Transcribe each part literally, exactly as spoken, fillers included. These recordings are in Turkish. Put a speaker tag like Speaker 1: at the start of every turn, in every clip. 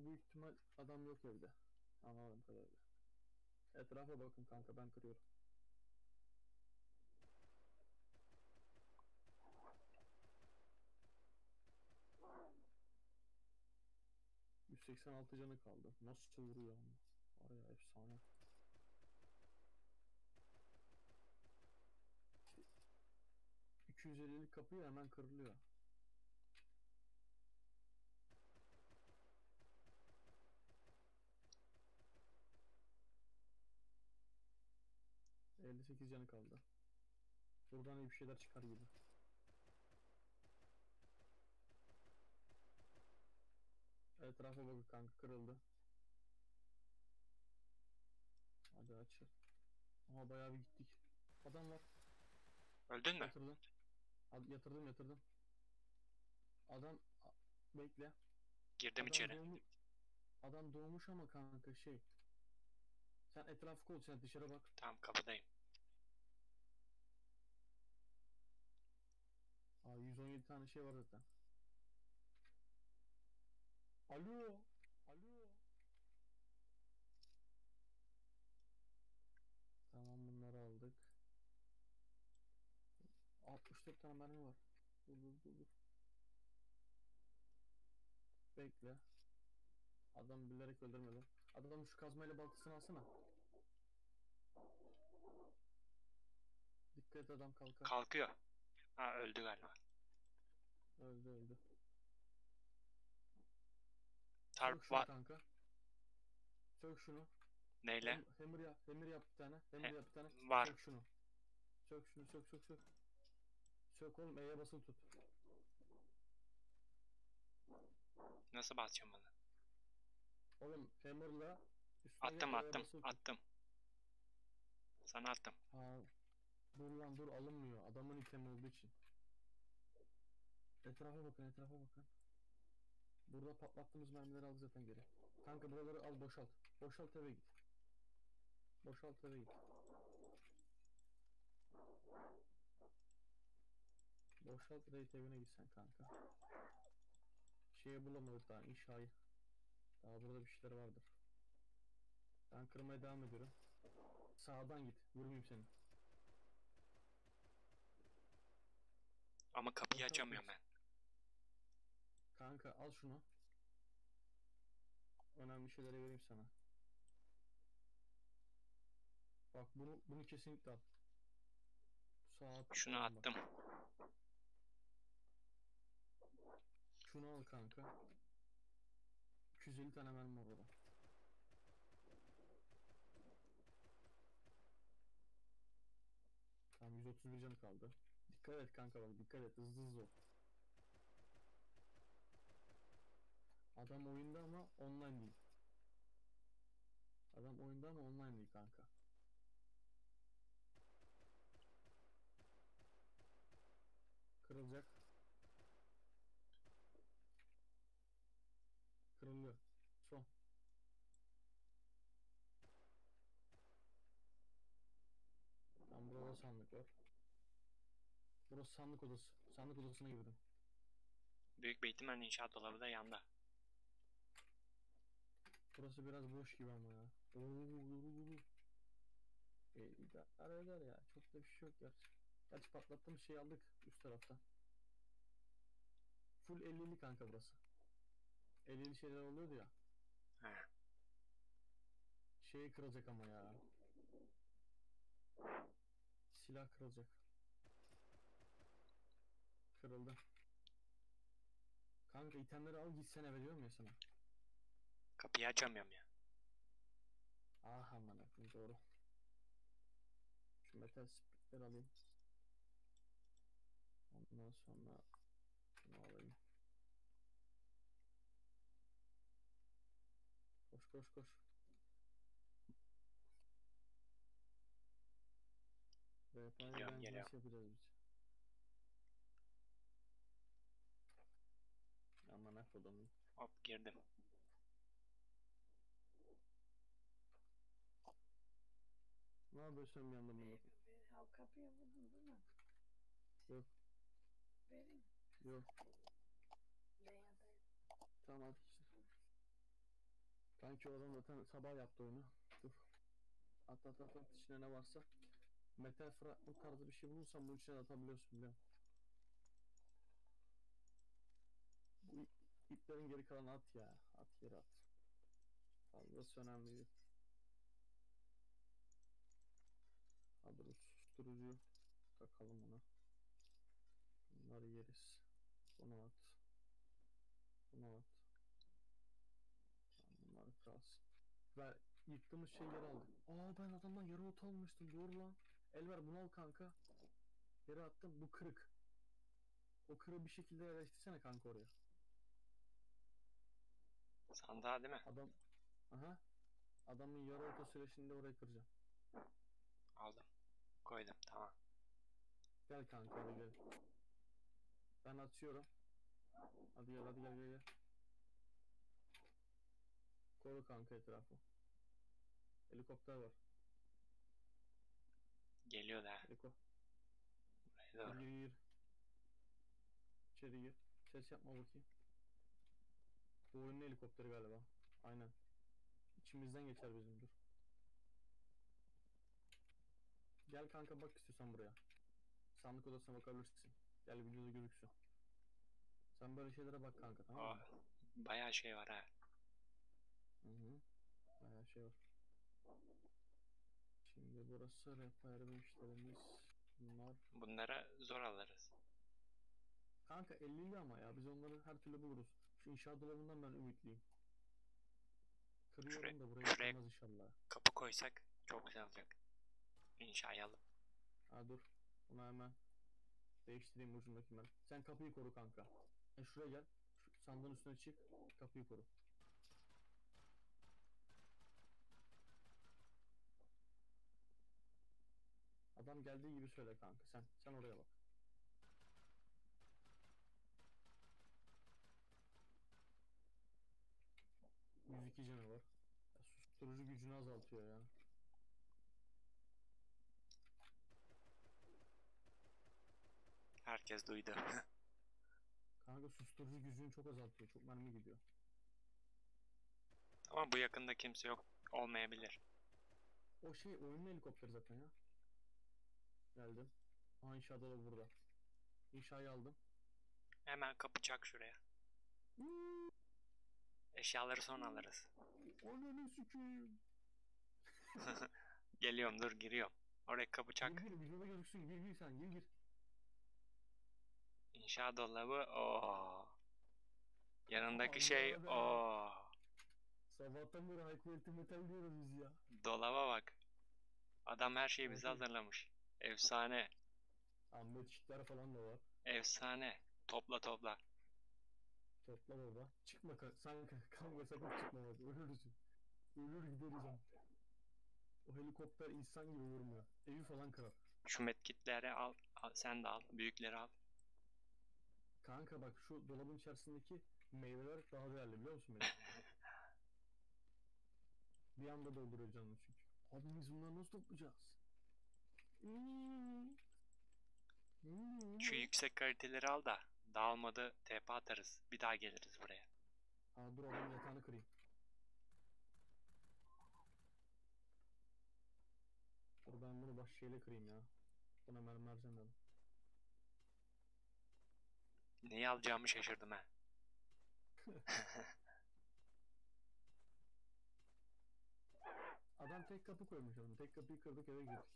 Speaker 1: büyük ihtimal adam yok evde. Anladığım kadarıyla. Etrafa bakın kanka, ben kırıyorum. yüz seksen altı canı kaldı. Nasıl vuruyor ama. Var ya, efsane. iki yüz ellilik kapıyı hemen kırılıyor. elli sekiz canı kaldı. Buradan iyi bir şeyler çıkar gibi. Etrafa bakın kanka, kırıldı. Hadi aç. Ama bayağı bir gittik. Adam var.
Speaker 2: Öldün mü?
Speaker 1: Yatırdım. Hadi yatırdım yatırdım. Adam a- bekle.
Speaker 2: Girdim
Speaker 1: Adam
Speaker 2: içeri.
Speaker 1: doğmuş. Adam doğmuş ama kanka şey. Sen etrafı kol, sen dışarı bak.
Speaker 2: Tamam, kapıdayım.
Speaker 1: Aa, yüz on yedi tane şey var zaten. Alo. Alo. Tamam, bunları aldık. altmış dört tane mermi var. Dur dur dur dur. Bekle. Adam bilerek öldürmedi. Adam şu kazmayla baltasını alsana. Dikkat et, adam kalkar.
Speaker 2: Kalkıyor. Ha, öldü galiba.
Speaker 1: Öldü öldü. Sök
Speaker 2: Tarp
Speaker 1: şunu
Speaker 2: var.
Speaker 1: kanka. Sök şunu.
Speaker 2: Neyle?
Speaker 1: Hem, hammer yap. Hammer yap bir tane. Hammer
Speaker 2: He,
Speaker 1: yap bir tane.
Speaker 2: var.
Speaker 1: Sök şunu. Sök şunu, sök sök sök. Sök oğlum, E'ye basılı tut.
Speaker 2: Nasıl basacağım bunu?
Speaker 1: Oğlum hammer'la üstüne gel,
Speaker 2: Attım
Speaker 1: E'ye
Speaker 2: attım.
Speaker 1: basılı tut.
Speaker 2: Attım. Sana attım.
Speaker 1: Ha, dur lan dur, alınmıyor. Adamın itemi olduğu için. Etrafa bakın, etrafa bakın. Burada patlattığımız mermileri al zaten geri. Kanka buraları al, boşalt. Boşalt, eve git. Boşalt, eve git. Boşalt, raid evine gitsen kanka. Şeyi bulamadık daha, inşayı. Daha burada bir şeyler vardır. Ben kırmaya devam ediyorum. Sağdan git. Vurmayayım seni.
Speaker 2: Ama kapıyı
Speaker 1: Boşalt
Speaker 2: açamıyorum
Speaker 1: geç.
Speaker 2: ben.
Speaker 1: Kanka al şunu. Önemli şeyleri vereyim sana. Bak bunu bunu kesinlikle al. Saat
Speaker 2: Şunu
Speaker 1: olan bak.
Speaker 2: attım.
Speaker 1: Şunu al kanka. iki yüz elli tane mermi var orada. Tamam, yüz otuz bir canı kaldı. Dikkat et kanka, bak dikkat et, hızlı hızlı ol. Adam oyunda ama online değil. Adam oyunda ama online değil kanka. Kırılacak. Kırılıyor. Son. Tam burada sandık var. Burası sandık odası. Sandık odasına girdim.
Speaker 2: Büyük bir ihtimalle inşaat dolabı da yanda.
Speaker 1: Burası biraz boş gibi ama ya. Oo. E, idare eder ya. Çok da bir şey yok gerçi. Gerçi patlattığımız şeyi aldık üst tarafta. Full ellili kanka burası. ellili şeyler oluyordu ya.
Speaker 2: He.
Speaker 1: Şeyi kırılacak ama ya. Silah kırılacak. Kırıldı. Kanka itemleri al, gitsen eve diyorum ya sana.
Speaker 2: Kapıyı açamıyorum ya.
Speaker 1: Ah aman akım, doğru. Şu metal splitleri alayım. Ondan sonra şunu alayım. Koş koş koş. R P G
Speaker 2: Geliyorum,
Speaker 1: Rangers
Speaker 2: geliyorum.
Speaker 1: yapacağız biz. Aman akıllım.
Speaker 2: Hop, girdim.
Speaker 1: Ne yapıyorsun bir yandan bunu?
Speaker 3: Ver, ver. Ha, kapıya vurdun değil mi?
Speaker 1: Yok
Speaker 3: Verin.
Speaker 1: yok.
Speaker 3: Ben yatayım.
Speaker 1: Tamam hadi işte. Kanki o adam zaten sabah yaptı oyunu. Dur. At at at at içine ne varsa. Metal fragment tarzı bir şey bulursan bunun içine de atabiliyorsun biliyorum. Bu iplerin geri kalanı at ya. At yere at. Fazlası önemli değil. Hadi bu susturucuyu takalım ona. Bunları yeriz. Bunu at. Bunu at. Tamam, bunlar kalsın. Ve yıktığımız şeyi geri aldık. Aa ben adamdan yarı ot almıştım. Doğru lan. Elver bunu al kanka. Yere attım. Bu kırık. O kırığı bir şekilde yerleştirsene kanka oraya.
Speaker 2: Sandığa değil mi?
Speaker 1: Adam. Aha. Adamın yarı otosuyla şimdi orayı kıracağım.
Speaker 2: Aldım. Koydum. Tamam.
Speaker 1: Gel kanka hadi gel. Ben atıyorum. Hadi gel hadi gel gel gel. Koru kanka etrafı. Helikopter var.
Speaker 2: Geliyor da.
Speaker 1: Heliko.
Speaker 2: Buraya
Speaker 1: Gir
Speaker 2: doğru.
Speaker 1: gir gir. İçeri gir. Ses yapma bakayım. Bu oyunun helikopteri galiba. Aynen. İçimizden geçer bizim dur. Gel kanka bak istiyorsan buraya. Sandık odasına bakabilirsin. Gel videoda gözüksün. Sen böyle şeylere bak kanka tamam
Speaker 2: Aa,
Speaker 1: mı?
Speaker 2: bayağı şey var ha.
Speaker 1: Hı hı. Bayağı şey var. Şimdi burası repair işlerimiz. Bunlar.
Speaker 2: Bunlara zor alırız.
Speaker 1: Kanka ellili ama ya biz onları her türlü buluruz. Şu inşaat dolabından ben ümitliyim.
Speaker 2: Şuraya,
Speaker 1: Kırıyorum da burayı
Speaker 2: şuraya
Speaker 1: kırmaz inşallah.
Speaker 2: kapı koysak çok güzel olacak. İnşayı alıp.
Speaker 1: Ha dur. Bunu hemen değiştireyim ucundaki ben. Sen kapıyı koru kanka. Sen şuraya gel. Şu sandığın üstüne çık. Kapıyı koru. Adam geldiği gibi söyle kanka. Sen sen oraya bak. yüz iki canı var. Ya, susturucu gücünü azaltıyor ya.
Speaker 2: Herkes duydu.
Speaker 1: Kanka susturucu gücünü çok azaltıyor. Çok mermi gidiyor.
Speaker 2: Ama bu yakında kimse yok olmayabilir.
Speaker 1: O şey oyunun helikopteri zaten ya. Geldim. Aha inşaat dolabı burada. İnşayı aldım.
Speaker 2: Hemen kapı çak şuraya. Eşyaları sonra alırız.
Speaker 1: Ananı sikeyim.
Speaker 2: Geliyorum dur giriyorum. Oraya kapı
Speaker 1: Gir
Speaker 2: çak.
Speaker 1: gir videoda gözüksün. Gir gir sen gir gir.
Speaker 2: İnşaat dolabı. Oo. Yanındaki şey.
Speaker 1: Allah be.
Speaker 2: Oo.
Speaker 1: Sabahtan beri high quality metal diyoruz biz ya.
Speaker 2: Dolaba bak. Adam her şeyi bize
Speaker 1: Kanka
Speaker 2: hazırlamış. Efsane.
Speaker 1: Ahmet Şikler falan da var.
Speaker 2: Efsane. Topla topla.
Speaker 1: Topla baba. Çıkma ka sanka kanka sakın çıkma bak ölürsün. Ölür gideriz ha. O helikopter insan gibi vurmuyor. Evi falan kırar.
Speaker 2: Şu medkitleri al, al. Sen de al. Büyükleri al.
Speaker 1: Kanka bak şu dolabın içerisindeki meyveler daha değerli biliyor musun benim? Bir anda dolduruyor canını çünkü. Abi biz bunları nasıl toplayacağız? Hmm. Hmm.
Speaker 2: Şu yüksek kaliteleri al da. Dağılmadı T P atarız. Bir daha geliriz buraya.
Speaker 1: Ha dur adamın yatağını kırayım. Dur ben bunu baş şeyle kırayım ya. Buna mermi harcamayalım.
Speaker 2: Neyi alacağımı şaşırdım ha.
Speaker 1: Adam tek kapı koymuş adam. Tek kapıyı kırdık eve girdik.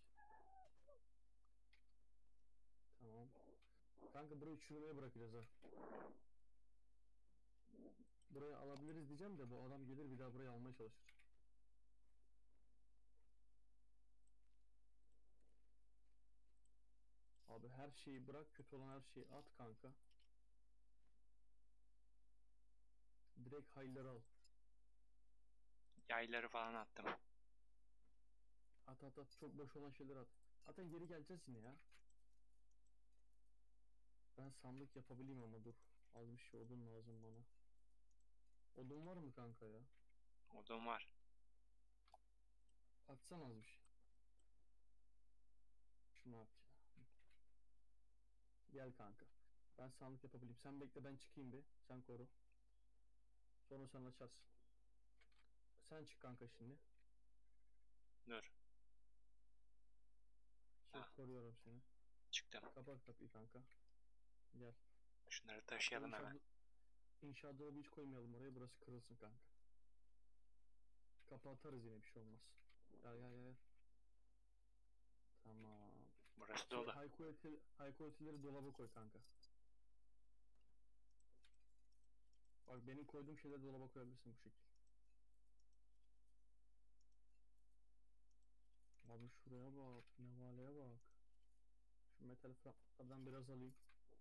Speaker 1: Tamam. Kanka burayı çürümeye bırakacağız ha. Burayı alabiliriz diyeceğim de bu adam gelir bir daha burayı almaya çalışır. Abi her şeyi bırak kötü olan her şeyi at kanka. Direkt hayları al.
Speaker 2: Yayları falan attım.
Speaker 1: At at at çok boş olan şeyleri at. Zaten geri geleceğiz yine ya. Ben sandık yapabileyim ama dur. Az bir şey odun lazım bana. Odun var mı kanka ya?
Speaker 2: Odun var.
Speaker 1: Atsana az bir şey. Şunu at ya. Gel kanka. Ben sandık yapabileyim. Sen bekle ben çıkayım bir. Sen koru. Sonra sen açarsın. Sen çık kanka şimdi.
Speaker 2: Dur.
Speaker 1: Şey
Speaker 2: Ha.
Speaker 1: koruyorum seni.
Speaker 2: Çıktım.
Speaker 1: Kapat kapıyı kanka. Gel.
Speaker 2: Şunları
Speaker 1: O
Speaker 2: taşıyalım
Speaker 1: inşaat,
Speaker 2: hemen.
Speaker 1: inşaat dolabı hiç koymayalım oraya. Burası kırılsın kanka. Kapı atarız yine bir şey olmaz. Gel gel gel. Tamam.
Speaker 2: Burası
Speaker 1: Şey,
Speaker 2: dolu.
Speaker 1: high quality, high quality'leri dolaba koy kanka. Bak benim koyduğum şeyleri dolaba koyabilirsin bu şekilde. Abi şuraya bak, nevaleye bak. Şu metal fragmentlardan biraz alayım.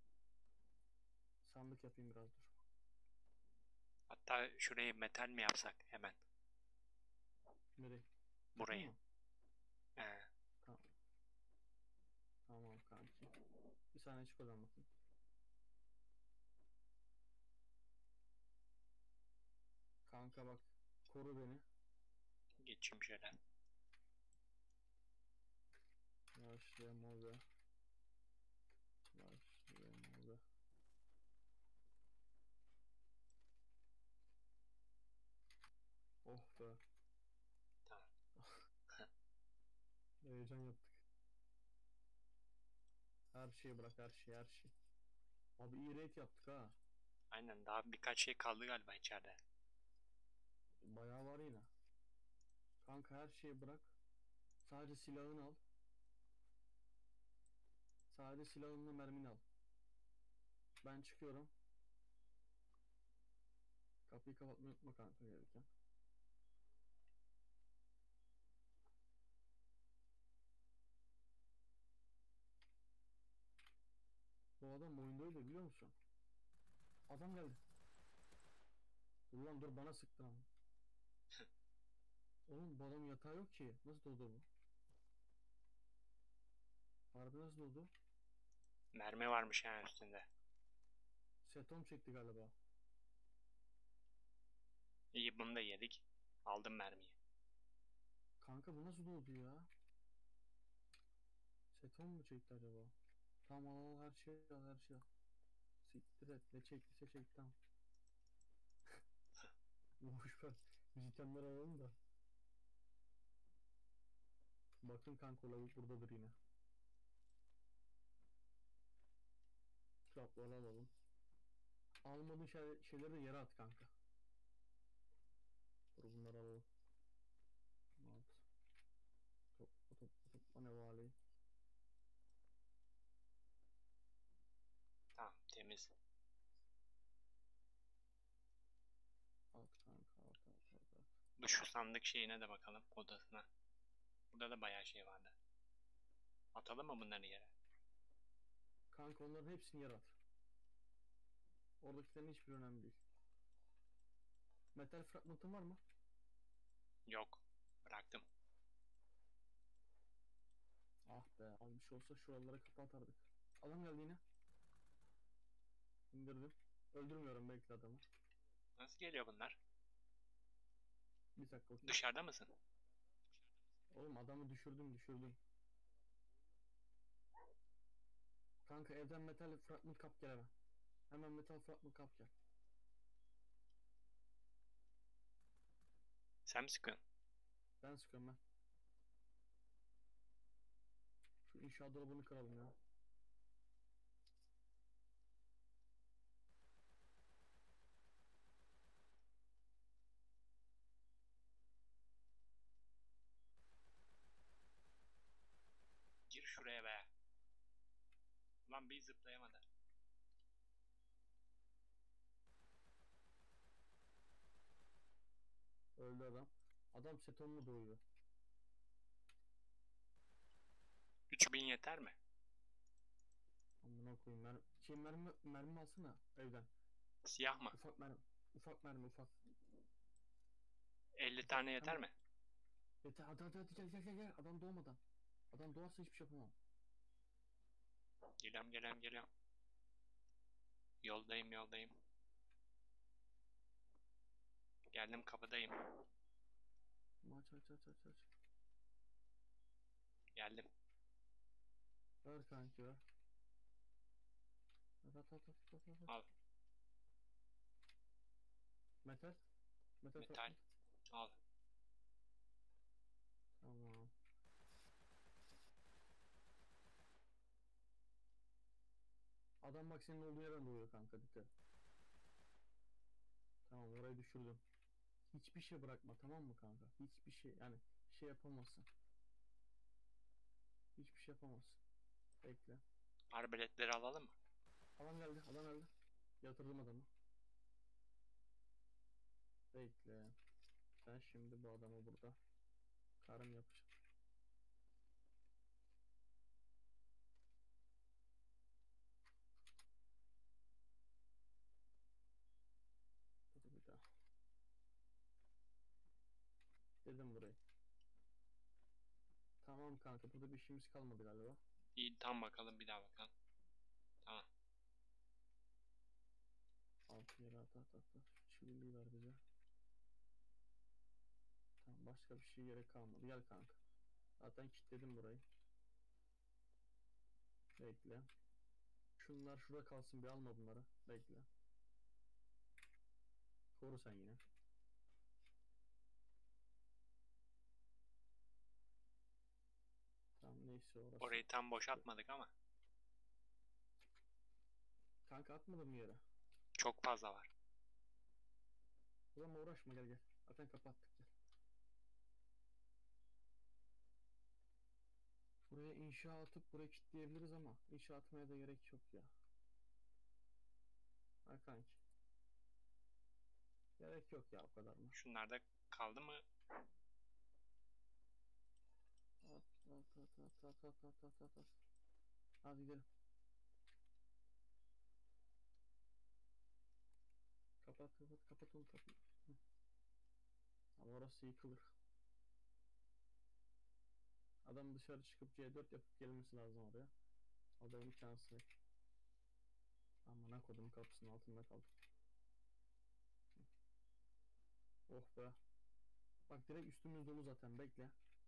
Speaker 1: Sandık yapayım biraz dur.
Speaker 2: Hatta şurayı metal mi yapsak hemen?
Speaker 1: Nereye? Kapı
Speaker 2: Burayı.
Speaker 1: mı?
Speaker 2: Ee,
Speaker 1: Tamam. Tamam kanki. Bir saniye çık oradan bakayım. Kanka bak. Koru beni.
Speaker 2: geçeyim şöyle.
Speaker 1: Yavaşlayalım orada. Yavaşlayalım orada. Oh be.
Speaker 2: Tamam.
Speaker 1: Heyecan yaptık. Her şeyi bırak, her şey, her şey. Abi iyi rate yaptık ha.
Speaker 2: Aynen, daha birkaç şey kaldı galiba içeride.
Speaker 1: Bayağı var yine. Kanka her şeyi bırak. Sadece silahını al. Sadece silahınla mermini al. Ben çıkıyorum. Kapıyı kapatmayı unutma kanka gelirken. Bu adam oyundaydı biliyor musun? Adam geldi. Dur lan dur bana sıktı ama. Oğlum bu adam yatağı yok ki. Nasıl doldu bu? Harbi nasıl doldu?
Speaker 2: Mermi varmış yani üstünde.
Speaker 1: Setom çekti galiba.
Speaker 2: İyi, bunu da yedik. Aldım mermiyi.
Speaker 1: Kanka bu nasıl doldu ya? Setom mu çekti acaba? Tamam al al her şey al her şey al. Siktir et ne çektiyse çekti tamam. Boş ver. Biz itemleri alalım da. Bakın kanka lavuk buradadır yine. Trapları alalım. Almadığın şey, şeyleri de yere at kanka. Dur bunları alalım. At. Topla topla topla ne vali.
Speaker 2: Tamam, temiz.
Speaker 1: At kanka at at at at.
Speaker 2: Bu şu sandık şeyine de bakalım, odasına. Burada da bayağı şey vardı. Atalım mı bunları yere?
Speaker 1: Kanka onların hepsini yere at. Oradakilerin hiçbir önemli değil. Metal fragmentın var mı?
Speaker 2: Yok. Bıraktım.
Speaker 1: Ah be az bir şey olsa şuralara kapı atardık. Adam geldi yine. İndirdim. Öldürmüyorum belki adamı.
Speaker 2: Nasıl geliyor bunlar?
Speaker 1: Bir dakika bakayım.
Speaker 2: Dışarıda mısın?
Speaker 1: Oğlum adamı düşürdüm düşürdüm. Kanka evden metal fragment kap gel hemen. Hemen metal fragment kap gel.
Speaker 2: Sen mi sıkıyorsun?
Speaker 1: Ben sıkıyorum ben. Şu inşaat dolabını kıralım ya.
Speaker 2: Gir şuraya be. Ulan bir zıplayamadı.
Speaker 1: Öldü adam. Adam setonlu doğuyor.
Speaker 2: üç bin yeter mi?
Speaker 1: Amına koyayım. Mer şey mermi mermi alsana evden.
Speaker 2: Siyah mı?
Speaker 1: Ufak mermi. Ufak mermi ufak.
Speaker 2: elli
Speaker 1: Ufak.
Speaker 2: tane yeter
Speaker 1: Hemen.
Speaker 2: mi?
Speaker 1: Yeter hadi hadi hadi gel gel gel gel. Adam doğmadan. Adam doğarsa hiçbir şey yapamam.
Speaker 2: Geliyorum geliyorum geliyorum. Yoldayım yoldayım. Geldim, kapıdayım.
Speaker 1: Aç aç aç aç aç.
Speaker 2: Geldim.
Speaker 1: Ver kanki ver. At at at at at at.
Speaker 2: Al.
Speaker 1: Metal. Metal
Speaker 2: Metal.
Speaker 1: fragment.
Speaker 2: Al.
Speaker 1: Tamam. Adam bak senin olduğu yerden doğuyor kanka, dikkat. Tamam, orayı düşürdüm. Hiçbir şey bırakma, tamam mı kanka? Hiçbir şey, yani şey yapamazsın. Hiçbir şey yapamazsın. Bekle.
Speaker 2: Arbeletleri alalım mı?
Speaker 1: Adam geldi, adam geldi. Yatırdım adamı. Bekle. Ben şimdi bu adamı burada karım yapacağım. Dur bir daha. Dedim burayı. Tamam kanka, burada bir işimiz kalmadı galiba.
Speaker 2: İyi, tam bakalım, bir daha bakalım. Tamam.
Speaker 1: Altı yere at at at at. Çiviliği ver bize. Tamam, başka bir şey gerek kalmadı. Gel kanka. Zaten kilitledim burayı. Bekle. Şunlar şurada kalsın, bir alma bunları. Bekle. Koru sen yine. Tamam, neyse orası.
Speaker 2: Orayı tam boşaltmadık ama
Speaker 1: Kanka atmadım yere.
Speaker 2: çok fazla var.
Speaker 1: Ulan uğraşma, gel gel. Zaten kapattık, gel. Buraya inşa atıp burayı kilitleyebiliriz ama inşa atmaya da gerek yok ya. Ha kanki. Gerek yok ya, o kadar mı?
Speaker 2: Şunlar da kaldı mı?
Speaker 1: At at at at at at at at at at. Hadi gidelim. Kapat kapat kapat onu, kapıyı. Hı. Ama orası yıkılır. Adam dışarı çıkıp C dört yapıp gelmesi lazım oraya. O da imkansız. Amına kodum, kapısının altında kaldım. Oh be. Bak direkt üstümüz dolu zaten, bekle.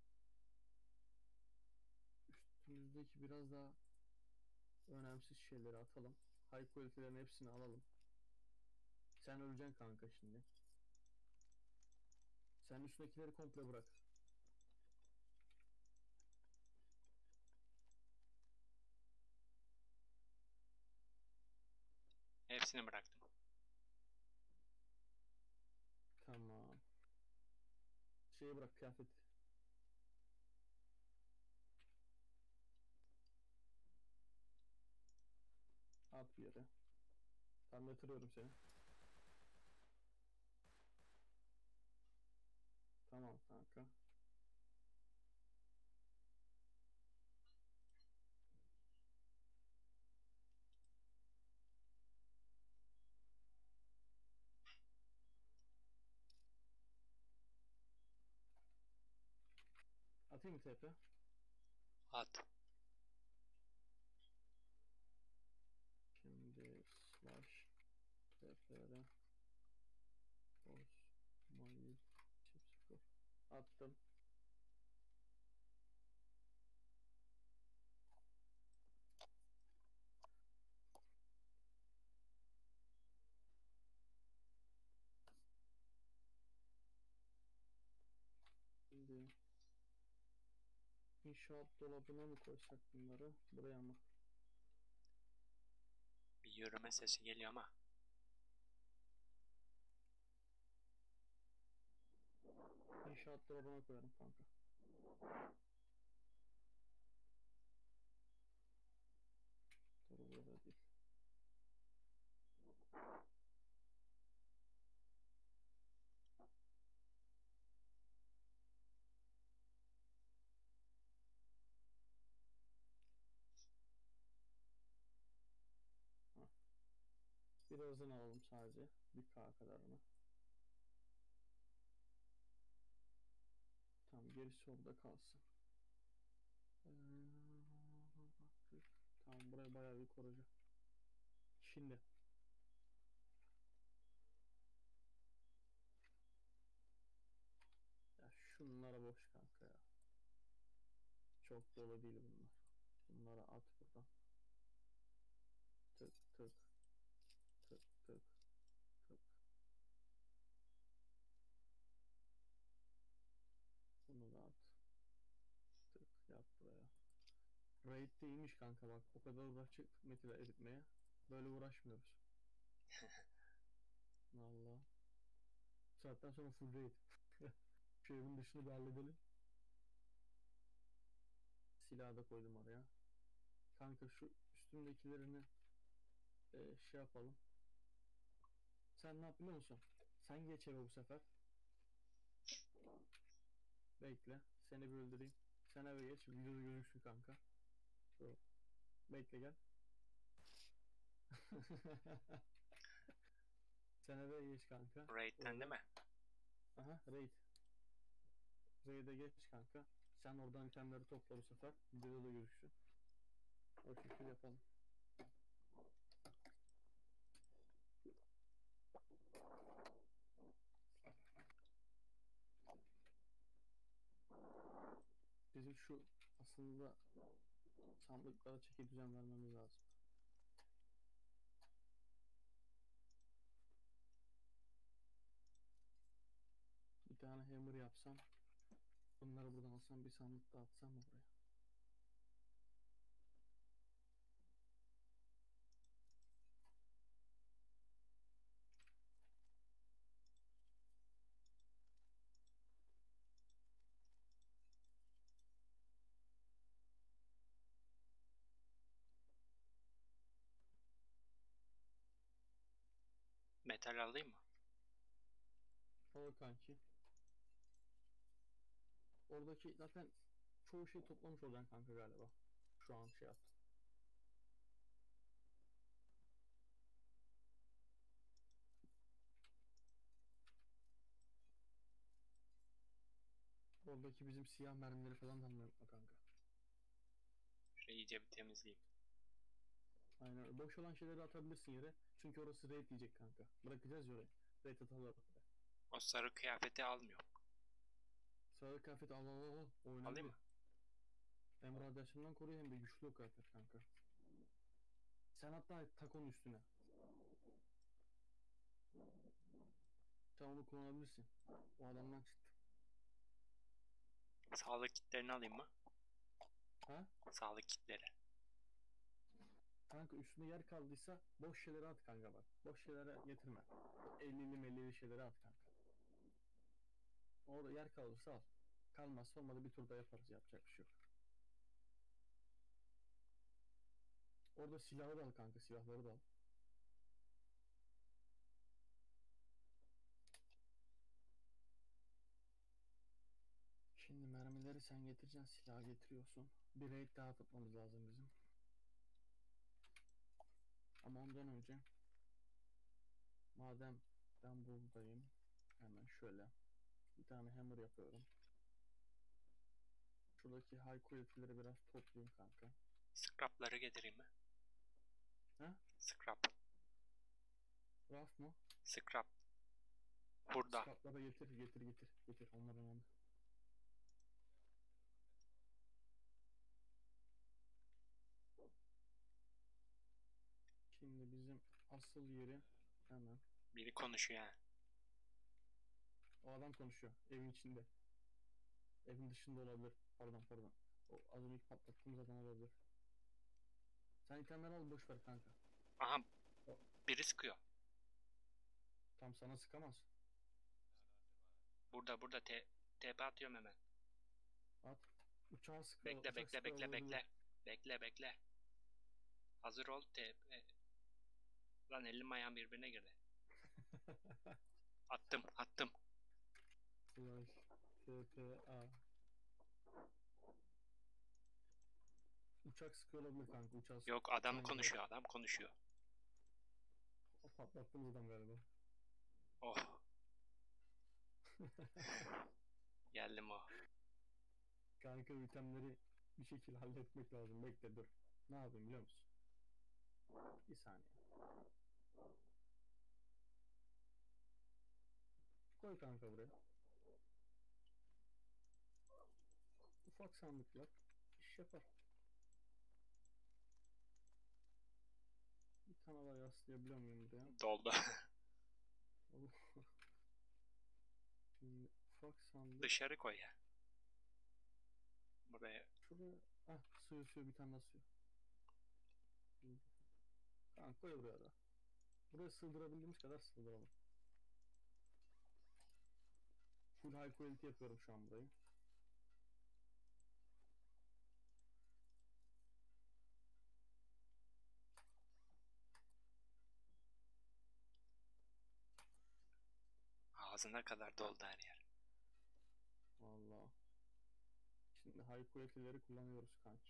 Speaker 1: Üstümüzdeki biraz daha önemsiz şeyleri atalım. High quality'lerin hepsini alalım. Sen öleceksin kanka şimdi. Sen üstündekileri komple bırak.
Speaker 2: Hepsini bıraktım.
Speaker 1: Tamam. Şeyi bırak, kıyafet. At bir yere. Tam yatırıyorum seni. Tamam kanka. Atayım mı T P?
Speaker 2: At.
Speaker 1: Şimdi slash tp'de Osmanlı çift sıfır attım. Şimdi inşaat dolabına mı koysak bunları? Buraya mı?
Speaker 2: Bir yürüme sesi geliyor ama.
Speaker 1: İnşaat dolabına koyarım kanka. Dur, burada değil. Ha. Birazını alalım sadece. Bir K kadarını. Tamam, gerisi orada kalsın. Ee, baktık. Tamam, burayı bayağı bir koruyacak. Şimdi ya şunlara boş kanka ya. Çok dolu değil bunlar. Bunları at buradan. Tık tık tık tık tık. Bunu da at. Raid'de iyiymiş kanka bak. O kadar uğraşacaktık Metin'e eritmeye. Böyle uğraşmıyoruz. Valla. Bu saatten sonra full raid. Şu evin dışını bir halledelim. Silahı da koydum oraya. Kanka şu üstündekilerini e, şey yapalım. Sen ne yap biliyor musun? Sen geç eve bu sefer. Bekle. Seni bir öldüreyim. Sen eve geç. Videoda gözüksün kanka. Dur. Bekle gel. Sen eve geç kanka.
Speaker 2: Raid'den değil
Speaker 1: Orada.
Speaker 2: mi?
Speaker 1: Aha raid. Raid'e geç kanka. Sen oradan itemleri topla bu sefer. Videoda da gözüksün. O şekilde yapalım. Bizim şu aslında sandıklara çeki düzen vermemiz lazım. Bir tane hammer yapsam, bunları buradan alsam, bir sandık daha atsam mı buraya?
Speaker 2: Metal alayım mı?
Speaker 1: O kanki. Oradaki zaten çoğu şey toplamış olacaksın kanka galiba. Şu an şey yaptım. Oradaki bizim siyah mermileri falan da unutma kanka.
Speaker 2: Şöyle iyice bir temizleyeyim.
Speaker 1: Aynen. Boş olan şeyleri atabilirsin yere. Çünkü orası raid diyecek kanka. Bırakacağız ya oraya. Raid atalım oraya.
Speaker 2: O sarı kıyafeti almıyor.
Speaker 1: Sarı kıyafet al al al. O
Speaker 2: Alayım
Speaker 1: önemli.
Speaker 2: mı?
Speaker 1: Hem radyasyondan koruyor hem de güçlü o kıyafet kanka. Sen hatta tak onun üstüne. Sen onu kullanabilirsin. O adamdan çıktı.
Speaker 2: Sağlık kitlerini alayım mı?
Speaker 1: Ha?
Speaker 2: Sağlık kitleri.
Speaker 1: Kanka üstünde yer kaldıysa boş şeyleri at kanka bak. Boş şeylere getirme. ellili mellili şeyleri at kanka. Orada yer kalırsa al. Kalmazsa olmadı bir turda yaparız. Yapacak bir şey yok. Orada silahı da al kanka. Silahları da al. Şimdi mermileri sen getireceksin. Silahı getiriyorsun. Bir raid daha tutmamız lazım bizim. Ama ondan önce madem ben buradayım, hemen şöyle bir tane hammer yapıyorum. Şuradaki high quality'leri biraz toplayayım kanka.
Speaker 2: Scrapları getireyim mi?
Speaker 1: Ha?
Speaker 2: Scrap.
Speaker 1: Raf mı?
Speaker 2: Scrap. Burada.
Speaker 1: Scrap'lara getir, getir, getir, getir. Onlar önemli. Şimdi bizim asıl yeri hemen.
Speaker 2: Biri konuşuyor ha.
Speaker 1: O adam konuşuyor. Evin içinde. Evin dışında olabilir. Pardon, pardon. O az önceki patlattığımız adam olabilir. Sen itemleri al, boş ver kanka.
Speaker 2: Aha.
Speaker 1: O,
Speaker 2: Biri sıkıyor.
Speaker 1: tam sana sıkamaz.
Speaker 2: Burada burada T TP atıyorum hemen.
Speaker 1: At. Uçağı sıkı,
Speaker 2: Bekle
Speaker 1: uçak
Speaker 2: bekle
Speaker 1: sıkı
Speaker 2: bekle
Speaker 1: olabilir.
Speaker 2: bekle. Bekle bekle. Hazır ol T P. Lan elim ayağım birbirine girdi. Attım attım.
Speaker 1: Flash. T P A. Uçak sıkı olabilir kanka. Uçağı sıkı.
Speaker 2: Yok adam
Speaker 1: Uçağın
Speaker 2: konuşuyor adam konuşuyor.
Speaker 1: O patlattığımız adam galiba.
Speaker 2: Oh. Geldim o.
Speaker 1: Kanka itemleri bir şekilde halletmek lazım. Bekle dur. Ne yapayım biliyor musun? Bir saniye. Koy kanka buraya. Ufak sandıklar iş yapar. Bir tane daha yaslayabiliyor muyum buraya?
Speaker 2: Doldu.
Speaker 1: Şimdi ufak sandık.
Speaker 2: Dışarı koy ya. Buraya.
Speaker 1: Şuraya Ah, suyu suyu, bir tane daha suyu. Kanka koy buraya da. Buraya sığdırabildiğimiz kadar sığdıralım. Full high quality yapıyorum şu an burayı.
Speaker 2: Ağzına kadar doldu her yer.
Speaker 1: Vallahi. Şimdi high quality'leri kullanıyoruz kanki.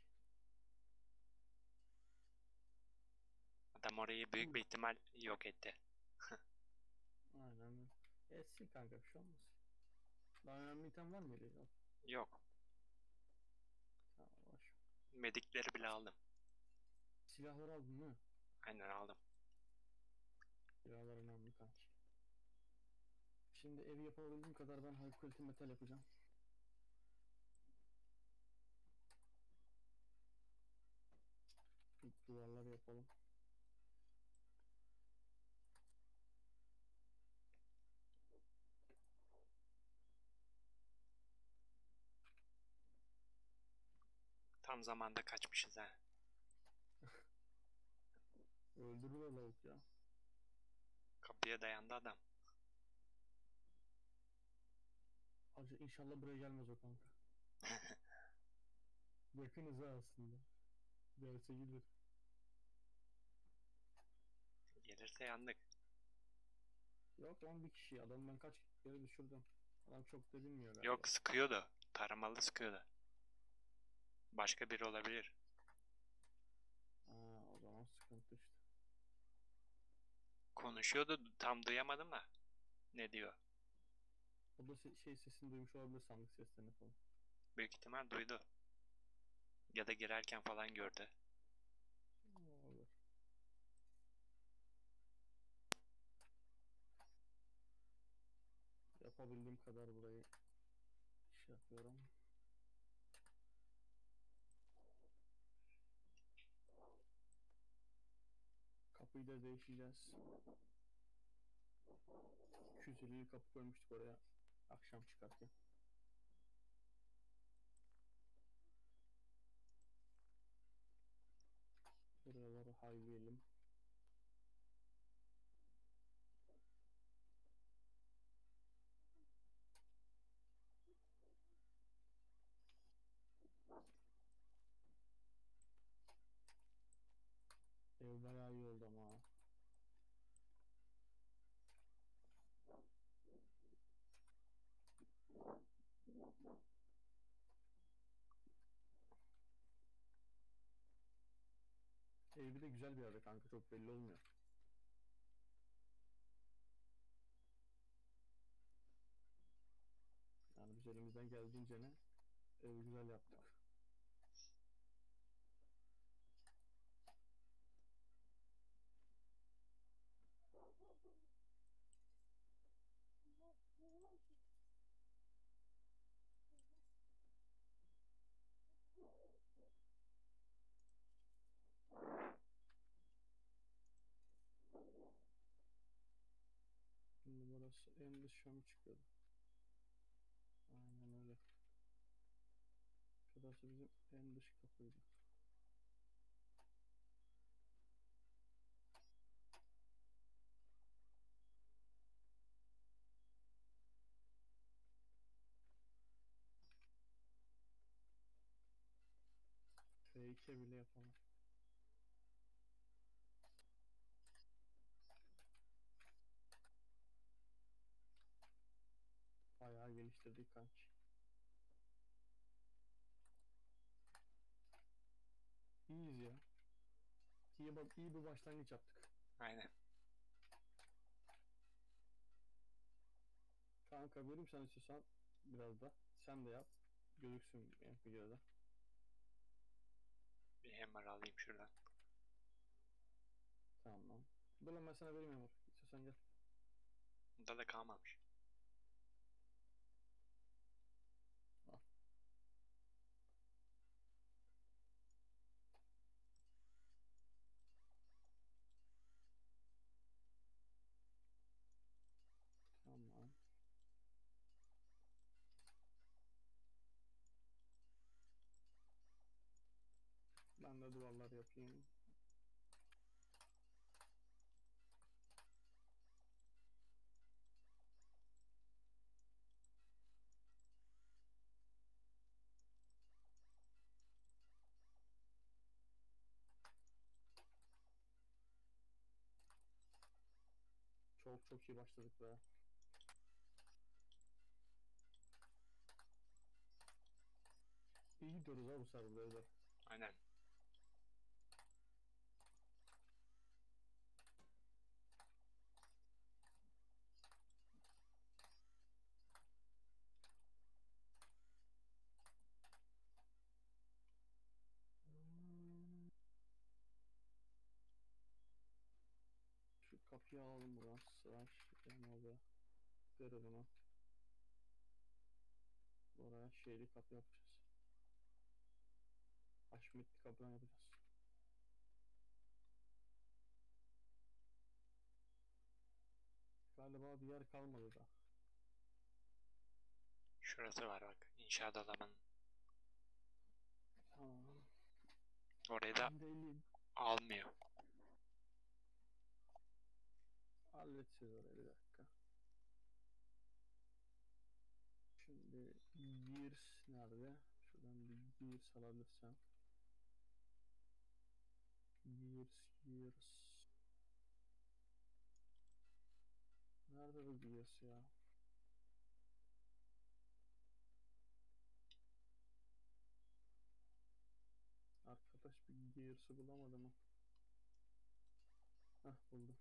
Speaker 2: Adam orayı büyük bir ihtimal yok etti.
Speaker 1: Aynen. Etsin kanka, bir şey olmaz. Daha önemli item var mıydı? Yok.
Speaker 2: Yok.
Speaker 1: Tamam, boş.
Speaker 2: Medikleri bile aldım.
Speaker 1: Silahları aldın mı?
Speaker 2: Aynen aldım.
Speaker 1: Silahlar önemli kanki. Şimdi ev yapabildiğim kadar ben high quality metal yapacağım. İlk duvarları yapalım.
Speaker 2: Tam zamanda kaçmışız ha.
Speaker 1: Öldürür o lavuk ya.
Speaker 2: Kapıya dayandı adam.
Speaker 1: Acı inşallah buraya gelmez o kanka. Yakınız ha aslında. Gelse gelir.
Speaker 2: Gelirse yandık.
Speaker 1: Yok lan, bir kişi. Adam ben kaç kere düşürdüm. Adam çok da bilmiyor galiba.
Speaker 2: Yok, sıkıyordu. Taramalı sıkıyordu. Başka biri olabilir.
Speaker 1: Aa, o zaman sıkıntı işte.
Speaker 2: Konuşuyordu, tam duyamadım da. Ne diyor?
Speaker 1: O da se- şey sesini duymuş olabilir, sandık seslerini falan.
Speaker 2: Büyük ihtimal duydu. Ya da girerken falan gördü.
Speaker 1: Olur. Yapabildiğim kadar burayı şey yapıyorum. Kapıyı da değişeceğiz. iki yüz elli kapı koymuştuk oraya akşam çıkarken. Buraları hayleyelim. Ev bayağı iyi oldu ama ha. Ev bir de güzel bir yerde kanka, çok belli olmuyor. Yani biz elimizden geldiğince ne evi güzel yaptık. Şimdi burası en dışa mı çıkıyordu? Aynen öyle. Şurası bizim en dış kapıydı. F iki bile yapalım. Bayağı geliştirdik kanki. İyiyiz ya. İyi, bak, iyi bir başlangıç yaptık.
Speaker 2: Aynen.
Speaker 1: Kanka vereyim sana istiyorsan biraz da. Sen de yap. Gözüksün en videoda.
Speaker 2: Bir hammer alayım şuradan.
Speaker 1: Tamam. Böyle ben sana vereyim Emir. İstiyorsan gel.
Speaker 2: Bunda da kalmamış.
Speaker 1: Al. Tamam. Ben de duvarlar yapayım. Çok çok iyi başladık be. İyi gidiyoruz ha bu sefer beyler.
Speaker 2: Aynen.
Speaker 1: Hmm. Şu kapıyı alalım buradan. Slash yani oraya. Kırı bunu. Oraya şeyli kapı yapacağız. Haşmetli kapıdan yapacağız. Galiba bir yer kalmadı da.
Speaker 2: Şurası var bak. İnşaat alanının.
Speaker 1: Tamam.
Speaker 2: Orayı da
Speaker 1: Ben de eleyim.
Speaker 2: almıyor.
Speaker 1: Halledeceğiz orayı bir dakika. Şimdi Gears nerede? Şuradan bir Gears alabilirsem. Gears, Gears. Nerede bu Gears ya? Arkadaş bir Gears'ı bulamadı mı? Hah buldum.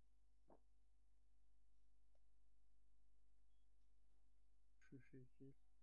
Speaker 1: Şu şekil.